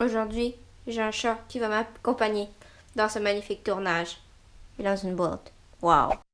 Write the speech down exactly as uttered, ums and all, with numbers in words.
Aujourd'hui, j'ai un chat qui va m'accompagner dans ce magnifique tournage. Et dans une boîte. Wow!